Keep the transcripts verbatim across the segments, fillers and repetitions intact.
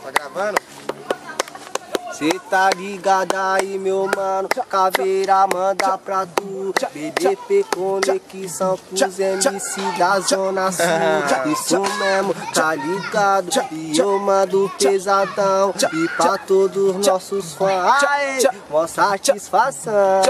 Tá gravando? Cê tá ligado aí, meu mano, Caveira manda pra tu. B D P conexão com os M C da Zona Sul. Isso mesmo, tá ligado? E eu mando pesadão. E pra todos os nossos fãs, aê, mó satisfação.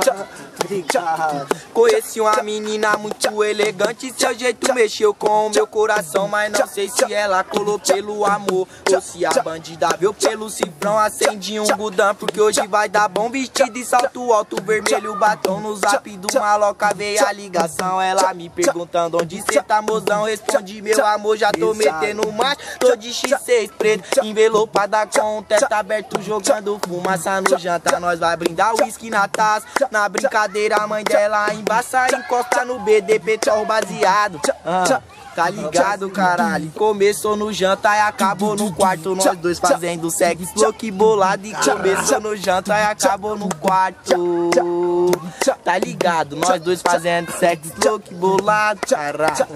Conheci uma menina muito elegante, seu jeito mexeu com o meu coração, mas não sei se ela colou pelo amor ou se a bandida veio pelo cifrão. Acendi um budão porque hoje vai dar bom, vestido de salto alto, vermelho, batom. No zap do maloca veio a ligação, ela me perguntando onde cê tá, mozão. Respondi, meu amor, já tô metendo macho, tô de X seis preto, envelopada com o teto aberto, jogando fumaça no jantar. Nós vai brindar uísque na taça, na brincadeira a mãe dela embaça, encosta no B D P, tchau baseado. Ah, tá ligado, caralho? Começou no jantar e acabou no quarto, nós dois fazendo sexo louco e bolado. E começou no jantar e acabou no quarto. Tá ligado? Nós dois fazendo sexo louco e bolado, caralho.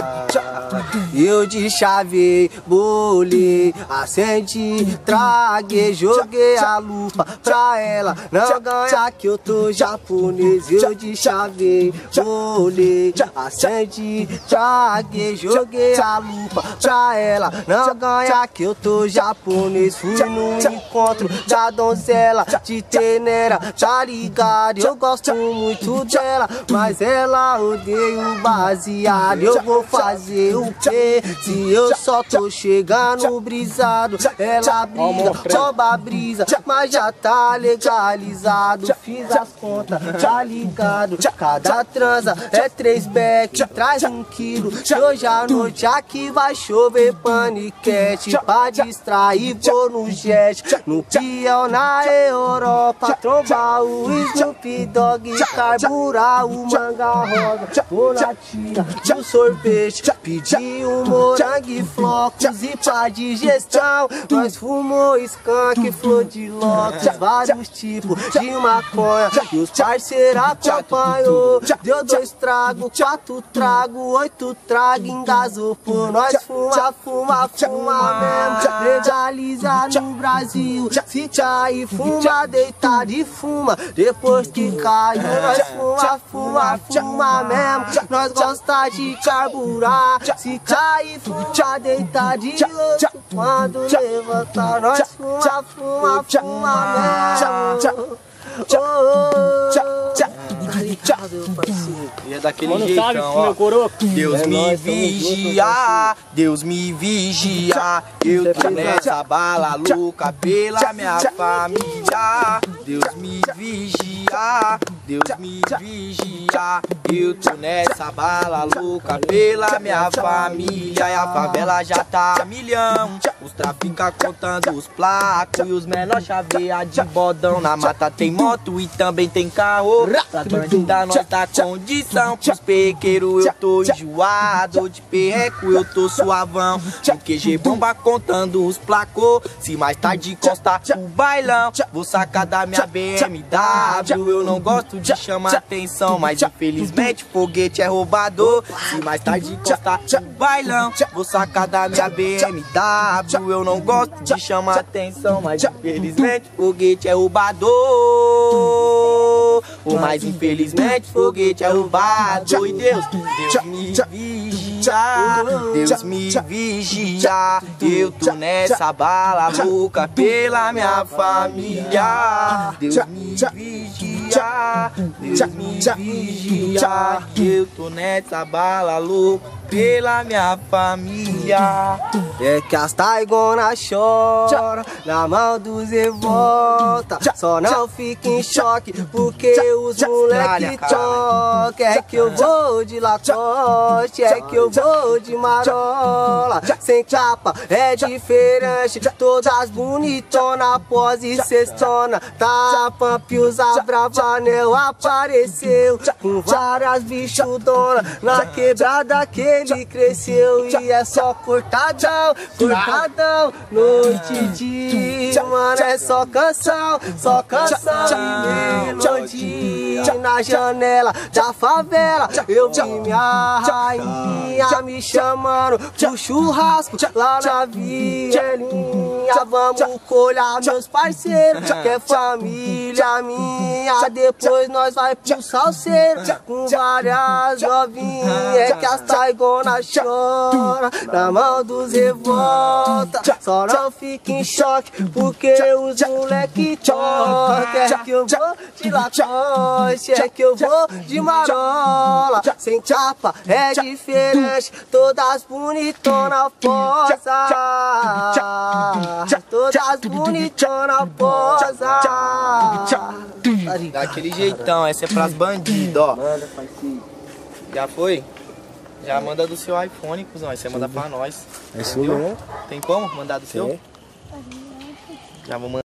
Eu de chave, bolei, acendi, traguei, joguei a lupa pra ela não ganhar que eu tô japonês. Eu de chave, bolei, acendi, traguei, joguei a lupa pra ela não ganhar que eu tô japonês. Fui no encontro da donzela de Tenera, tá ligado? Eu gosto muito dela, mas ela odeia o baseado. Eu vou fazer o quê se eu só tô chegando brisado? Ela briga, rouba a brisa, mas já tá legalizado. Fiz as contas, tá ligado? Cada transa é três beck, traz um quilo. E hoje à noite aqui vai chover paniquete. Pra distrair vou no jet, no peão na Europa, trombar o Snoop Dogg, carburar o manga rosa. Vou na tira do sorvete, pedir um morangue e flocos. E pra digestão nós fumou skunk, flor de lótus, vários tipos de maconha e os parceiros acompanhou. Deu dois tragos, quatro tragos, oito tragos, engasou por nós. Fuma, fuma, fuma mesmo, legaliza no Brasil. Se cair, fuma, deitado e fuma. Depois que caiu, nós fuma, fuma, fuma mesmo. Nós gosta de carburar. Se cair, fuma, deitado e louco. Quando levantar, nós fuma, fuma, fuma mesmo. E é daquele jeitão, ó. Deus me vigia, Deus me vigia. Eu tô nessa bala louca pela minha família. Deus me vigia, Deus me vigia. Eu tô nessa bala louca pela minha família. E a favela já tá a milhão, os trafica contando os placos e os menor chaveia de bodão. Na mata tem moto e também tem carro, pra bandida nós dá condição. Pros perrequeiros eu tô enjoado, de perreco eu tô suavão. No Q G bomba contando os placos, se mais tarde encostar o bailão, vou sacar da minha B M W. Eu não gosto de chamar atenção, mas infelizmente foguete é roubador. Se mais tarde encostar o bailão, vou sacar da minha B M W. Eu não gosto de chamar atenção, mas infelizmente foguete é roubador. Ou mais infelizmente foguete é roubado. E Deus, Deus me vigia, Deus me vigia. Eu tô nessa bala louca pela minha família. Deus me vigia, Deus me vigia. Eu tô nessa bala louca pela minha família. É que as taigona chora na mão dos revolta. Só não fica em choque porque os moleque toca. É que eu vou de Lacoste, é que eu vou de Marola. Sem capa é diferente, todas bonitona, pose cestona. Tá pump, usa brava, anel apareceu com várias bichudona. Na quebrada que ele cresceu e é só cortadão, cortadão. Noite e dia, mano, é só canção, só canção e melodia. Na janela da favela eu vi minha rainha me chamando pro churrasco lá na vielinha. novinha, vamos colhar meus parceiros, que é família minha. Depois nós vai pro salseiro, com várias novinhas, que as taigona chora, na mão dos revolta. Só não fique em choque, porque os moleque toca. É que eu vou de Lacoste, é que eu vou de marola. Sem capa é diferente, todas bonitonas posa. Todas bonitonas posa. Daquele jeitão, essa é pras bandidos, ó. Manda, parceiro. Já foi? Já manda do seu iPhone, cuzão. Aí você manda pra nós. É sua, né? Tem como mandar do seu? É. Já vou mandar.